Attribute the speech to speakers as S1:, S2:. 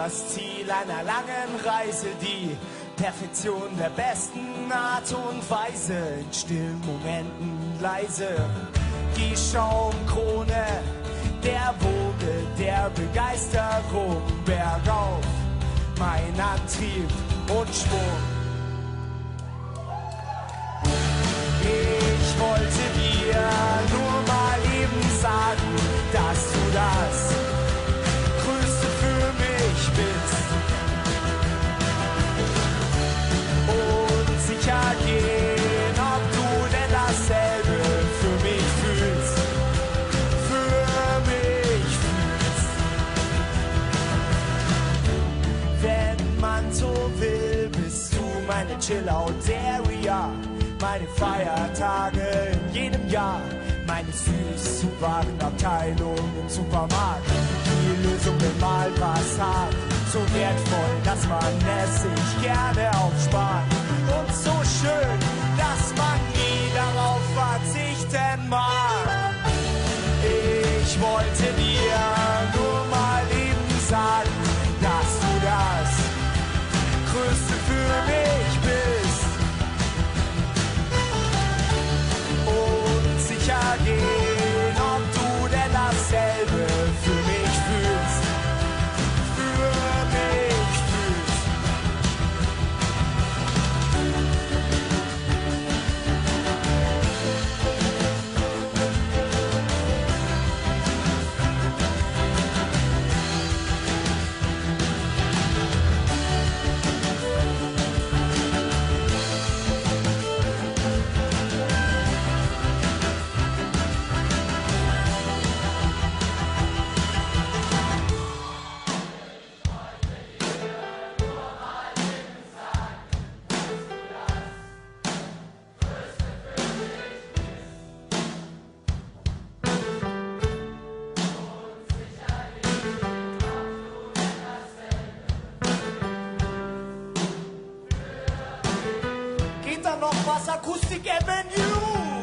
S1: das Ziel einer langen Reise, die Perfektion der besten Art und Weise, in stillen Momenten leise, die Schaumkrone der Woge der Begeisterung, bergauf, mein Antrieb und Schwung. Ich wollte dir nur mal eben sagen, dass du das Größte für mich bist. Und sicher gehen, ob du denn dasselbe für mich fühlst. Für mich fühlst. Wenn man so will, bist du meine Chill-Out-Area. Meine Feiertage in jedem Jahr, meine Süß-Warenabteilung im Supermarkt. Die Lösung im Malpassat, so wertvoll, dass man es sich gerne aufspart. Und so schön, dass man nie darauf verzichten mag. Ich wollte dir nur mal eben sagen, dass du das Größte für mich bist. Gehen, ob du denn dasselbe für mich fühlst, für mich fühlst. Geht da noch was? Akustik Avenue!